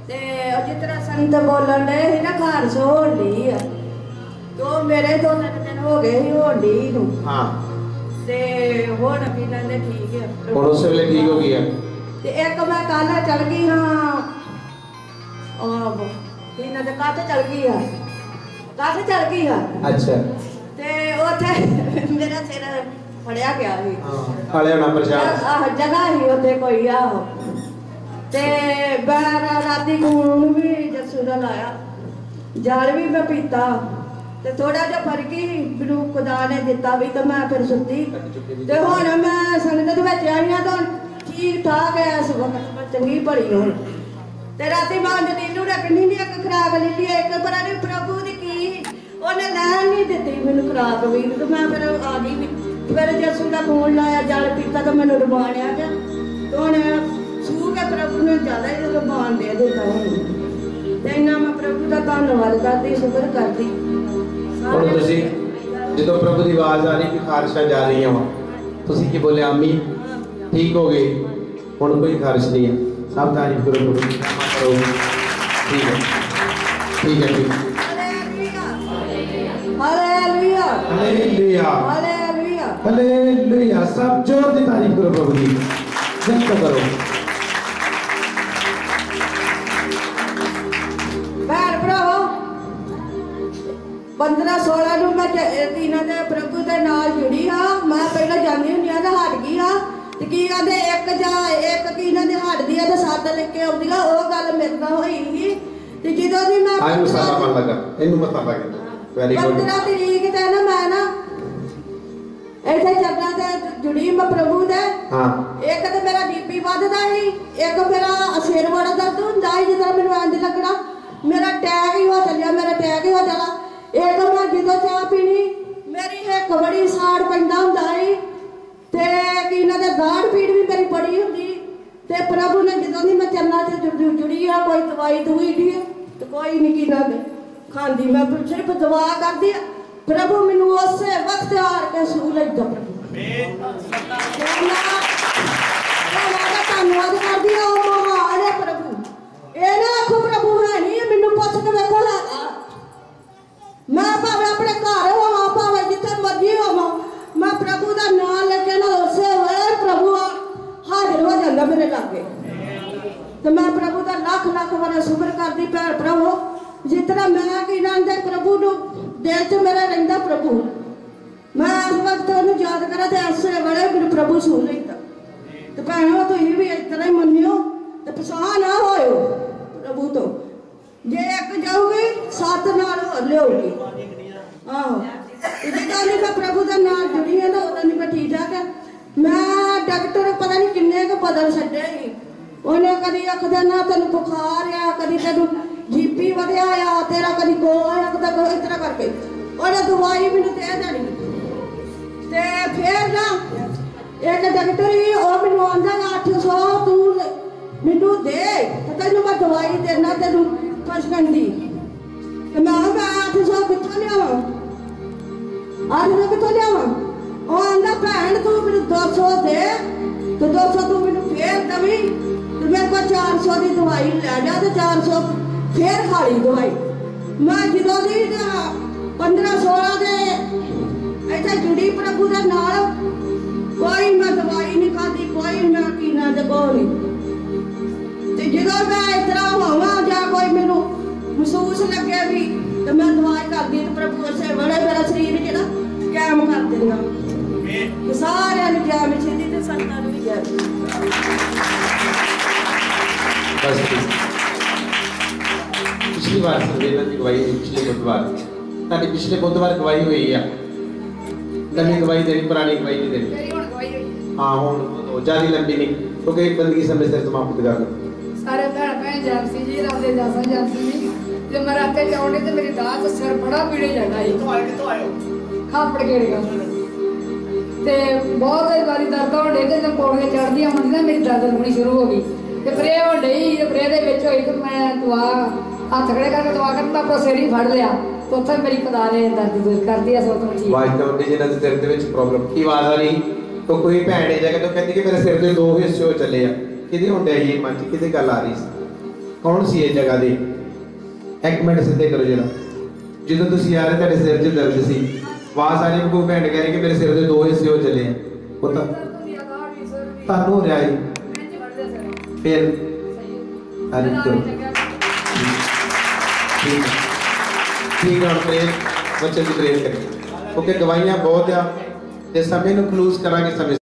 ते जिस तरह संत बोलन डे ही ना खारश होण डी आ तो मेरे 2-3 दिन हो गए ही होण डी नूं हाँ ते हुण की कहंदे ठीक है हुण उस वेले ठीक हो गई है ते एक मैं कल चल गई हाँ इन्हां दे काथे चल गई हाँ अच्छा ते उत्थे मेरा सिर फड़िया गया ही खाले होना प्रशाद जगह ही उत्थे कोई आहो ते मैं राती खून भी जस्सू दा लाया जल भी मैं पीता ते थोड़ा जिहा फर्क ही मैनूं खुदा ने दिता भी ते मैं फिर सुत्ती ते हुण मैं संगत दे विच आई हां तो ठीक ठाक है इस वक्त मैं चंगी भली हुण ते राती मैं नीलू ने किन्नी दी एक खुराक ले ली एक पर ने प्रभु दी की ओने लैण नहीं दित्ती मैनूं खुराक भी ते मैं फिर आ गई फिर जस्सू दा खून लाया जल पीता तो मैनूं रमान आ गया तो हुण छू के प्रभु ने ज्यादा ही रमान दे दिता हुण ते इन्ना मैं प्रभु दा धन्नवाद करदी शुक्र करदी ਹੁਣ ਤੁਸੀਂ ਜਦੋਂ ਪ੍ਰਭੂ ਦੀ ਆਵਾਜ਼ ਆ ਰਹੀ ਕਿ ਖਾਰਿਸ਼ਾਂ ਜਾ ਰਹੀਆਂ ਵਾ ਤੁਸੀਂ ਕੀ ਬੋਲੇ ਆਮੀਨ ਠੀਕ ਹੋ ਗਏ ਹੁਣ ਕੋਈ ਖਾਰਿਸ਼ ਨਹੀਂ ਹੈ ਸਭ ਤਾਰੀਫ ਕਰੋ ਪ੍ਰਭੂ ਦੀ ਕਰੋ ਠੀਕ ਹੈ हालेलुया हालेलुया हालेलुया हालेलुया सब जोर से तारीफ करो प्रभु की जय करो भैन भरावो 15-16 ਨੂੰ ਮੈਂ ਤੀਨਾਂ ਦੇ ਪ੍ਰਭੂ ਦੇ ਨਾਲ ਜੁੜੀ ਹਾਂ ਮੈਂ ਪਹਿਲਾਂ ਜਾਂਦੀ ਹੁੰਦੀ ਆ ਤੇ ਹਟ ਗਈ ਹਾਂ ਤੇ ਕੀ ਕਹਿੰਦੇ ਇੱਕ ਕੀ ਇਹਨਾਂ ਦੇ ਹਟਦੀ ਆ ਤੇ ਸੱਤ ਲੈ ਕੇ ਆਉਂਦੀ ਆ ਉਹ ਗੱਲ ਮੇਰੇ ਨਾਲ ਹੋਈ ਸੀ ਤੇ ਜਦੋਂ ਦੀ ਮੈਂ ਆਈ ਮਸਾਲਾ ਪਾਣ ਲੱਗਾ ਇਹਨੂੰ ਮਸਾਲਾ ਕਹਿੰਦੇ ਵੈਰੀ ਗੁੱਡ 15 ਤਰੀਕ ਤੇ ਨਾ ਮੈਂ ਨਾ ਇੱਥੇ ਚੱਲਣਾ ਤੇ ਜੁੜੀ ਮੈਂ ਪ੍ਰਭੂ ਦੇ ਹਾਂ ਇੱਕ ਤੇ ਮੇਰਾ ਬੀਪੀ ਵੱਧਦਾ ਸੀ ਇੱਕ ਮੇਰਾ ਸਿਰ ਬੜਾ ਦਰਦ ਹੁੰਦਾ ਸੀ ਜਿੱਦਾਂ ਮੈਨੂੰ ਇੰਜ ਲੱਗਣਾ ਮੇਰਾ ਟੈਗ ਹੀ ਹੋ ਚੱਲਿਆ ਇੱਕ ਮੈਂ ਜਦੋਂ ਚਾਹ ਪੀਣੀ ਮੇਰੀ ਇੱਕ ਬੜੀ ਸਾੜ ਪੈਂਦਾ ਹੁੰਦਾ ਸੀ ਤੇ ਕੀ ਇਹਨਾਂ ਦੇ ਦਾੜ ਪੀੜ ਵੀ ਮੇਰੀ ਬੜੀ ਹੁੰਦੀ ਤੇ ਪ੍ਰਭੂ ਨੇ ਜਦੋਂ ਦੀ ਮੈਂ ਚਰਨਾਂ 'ਚ ਜੁੜੀ ਆ ਕੋਈ ਦਵਾਈ ਦੂਈ ਨਹੀਂ ਤੇ ਕੋਈ ਨਹੀਂ ਕੀ ਨਾ ਖਾਂਦੀ ਮੈਂ ਸਿਰਫ ਦੁਆ ਕਰਦੀ ਆ ਪ੍ਰਭੂ ਮੈਨੂੰ ਉਸੇ ਵਕਤ ਹਾਰ ਕੇ ਸੂ ਲੈਂਦਾ ਪ੍ਰਭੂ ਧੰਨਵਾਦ ਕਰਦੀ ਆ ਉਹ ਮਹਾਨ ਹੈ ਪ੍ਰਭੂ ਇਹ ਨਾ ਆਖੋ ਪ੍ਰਭੂ ਹੈ ਨਹੀਂ ਮੈਨੂੰ ਪੁੱਛ ਕੇ ਵੇਖੋ ਲਾਗਾ मैं भावे अपने घर होवां भावे जिथे मर्जी होवां मैं प्रभु का नाम लेके ना उसे वे प्रभु हाजिर हो जाता मेरे लागे तो मैं प्रभु का लख बार शुक्र करती भैन भरावो जिस तरह मैं की नाम दे प्रभु नु दिल च मेरा रहिंदा प्रभु मैं इस वक्त उन्हें याद करा तो ऐसे बड़े मेरे प्रभु छू लेता तो भैनों तुसीं भी इस तरह ही मनियो तो पछाण ना होयो प्रभु तो जे एक जाऊगी 7 नाल हो लियोगी आहो जिदा नहीं मैं प्रभु का नाम जुड़ी है ना उदा नहीं मैं ठीक ठाक है मैं डॉक्टर पता नहीं किन्ने को बदल छड्डे ही उन्हें कदी आखदा ना तेन बुखार आ कदी तेन जीपी वधिया आ तेरा कदी को आया कदा इस तरह करके उन्हें दवाई मैनूं दे देनी ते फिर ना एक डॉक्टर ही वो मैनूं आंदा 800 तू मैनूं दे ते तैनूं मैं दवाई देना तेनूं फसकंडी ते मैं 800 कित्थों लियावां 800 कित्थों लियावां ਉਹ ਆਂਦਾ ਭੈਣ ਤੂੰ ਮੈਨੂੰ 200 ਦੇ ਤੇ 200 ਤੂੰ ਮੈਨੂੰ ਫੇਰ ਦਵੀਂ ਤੇ ਮੇਰੇ ਕੋਲ 400 ਦੀ ਦਵਾਈ ਲੈ ਜਾ ਤੇ 400 ਫੇਰ ਖਾ ਲਈ ਦਵਾਈ ਮੈਂ ਜਦੋਂ ਦੀ 15-16 ਦੇ ਇੱਥੇ ਜੁੜੀ ਪ੍ਰਭੂ ਦੇ ਨਾਲ ਕੋਈ ਮੈਂ ਦਵਾਈ ਨਹੀਂ ਖਾਦੀ ਕੋਈ ਮੈਂ ਕੀ ਨਾ ਤੇ ਕੋਈ ਤੇ ਜਦੋਂ ਮੈਂ ਇਸ ਤਰ੍ਹਾਂ ਹੋਵਾਂ ਜਾਂ ਕੋਈ ਮੈਨੂੰ ਮਹਿਸੂਸ ਲੱਗੇ ਵੀ ਤੇ ਮੈਂ ਦਵਾਈ ਕਰਦੀ ਤੇ ਪ੍ਰਭੂ ਉਸੇ ਵੇਲੇ ਮੇਰਾ ਸਰੀਰ ਜਿਹੜਾ ਕਾਇਮ ਕਰ ਦਿੰਦਾ ਤੇ ਸਾਰਿਆਂ ਨੂੰ ਜਾ ਵਿੱਚ ਦੀ ਤੇ ਸੰਤਾਂ ਨੂੰ ਵੀ ਜਾ बस पिछली बार संवेदना की गवाही पिछले बुधवार ताकि पिछले बुधवार गवाही हुई है नवी गवाही देनी पुरानी गवाही नहीं देनी हाँ हुण ज्यादा लंबी नहीं क्योंकि एक बंदगी समय से समाप्त कर दो सारे भैन भैन जानसी जी राधे दासा जानसी जी जब मैं रात जाऊंगी तो मेरी दांत सिर बड़ा पीड़े जाता है कित्थों आए खापड़ गेड़ेगा ते बहुत बारी दर्द होने ते जब पौड़ियां चढ़दियां होंदियां मेरी दर्द होनी शुरू हो गई ते प्रे होंदे ही प्रे दे विच होई ते मैं दुआ हाथ खड़े करके दुआ करना अपना सिर ही फड़ लिया तो उत्थे मेरी खुदा ने दर्द दूर कर दिया सो तो ठीक आवाज तो उन्हें जिन्हां दे सिर दे विच प्रॉब्लम की आवाज आ रही तो कोई भैन है जगह तो कहती कि मेरे सिर दे 2 हिस्से हो चले आ किदे होंदे ये मन च किदे गल आ रही ਕੌਣ ਸੀ ਇਹ ਜਗ੍ਹਾ ਦੇ? ਇੱਕ ਮਿੰਟ ਸਿੱਧੇ ਕਰੋ ਜਰਾ। ਜਦੋਂ ਤੁਸੀਂ ਆ ਰਹੇ ਤੁਹਾਡੇ ਸਿਰ 'ਚ ਦਰਦ ਸੀ, ਆਵਾਜ਼ ਆ ਰਹੀ, ਕੋਈ ਭੈਣ ਕਹਿ ਰਹੀ ਕਿ ਮੇਰੇ ਸਿਰ ਦੇ 2 ਹਿੱਸੇ ਹੋ ਚੱਲੇ ਆ। ਉਹ ਤਾਂ ਤੁਹਾਨੂੰ ਹੋ ਰਿਹਾ ਜੀ। ਫਿਰ ठीक है, प्रेयर बच्चे की प्रेयर करें क्योंकि गवाइयाँ बहुत आ, समय क्लूज करा समय